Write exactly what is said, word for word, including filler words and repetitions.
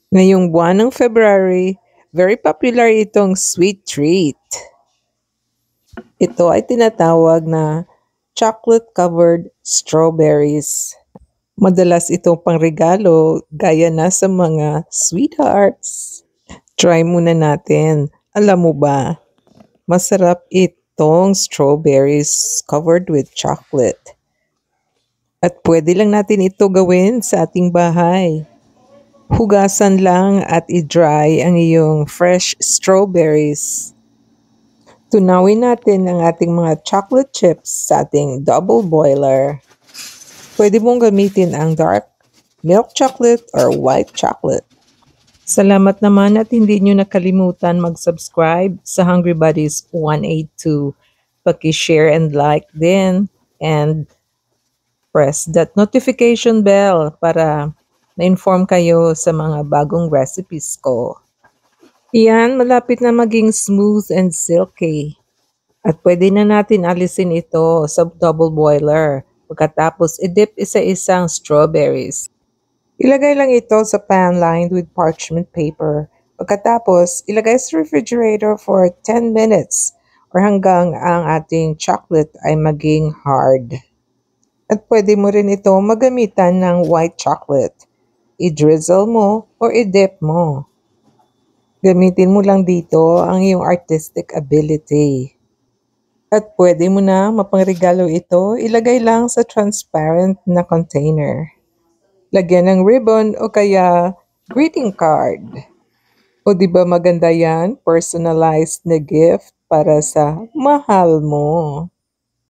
Ngayong buwan ng February, very popular itong sweet treat. Ito ay tinatawag na chocolate-covered strawberries. Madalas itong pangregalo gaya na sa mga sweethearts. Try muna natin. Alam mo ba, masarap itong strawberries covered with chocolate. At pwede lang natin ito gawin sa ating bahay. Hugasan lang at i-dry ang iyong fresh strawberries. Tunawin natin ang ating mga chocolate chips sa ating double boiler. Pwede mong gamitin ang dark milk chocolate or white chocolate. Salamat naman at hindi nyo nakalimutan mag-subscribe sa Hungry Buddies one eighty-two. Paki-share and like din and press that notification bell para na-inform kayo sa mga bagong recipes ko. Iyan, malapit na maging smooth and silky. At pwede na natin alisin ito sa double boiler. Pagkatapos, i-dip isa-isang strawberries. Ilagay lang ito sa pan lined with parchment paper. Pagkatapos, ilagay sa refrigerator for ten minutes or hanggang ang ating chocolate ay maging hard. At pwede mo rin ito magamitan ng white chocolate. I-drizzle mo or i-dip mo. Gamitin mo lang dito ang iyong artistic ability. At pwede mo na mapangregalo ito, ilagay lang sa transparent na container. Lagyan ng ribbon o kaya greeting card. O di ba maganda yan? Personalized na gift para sa mahal mo.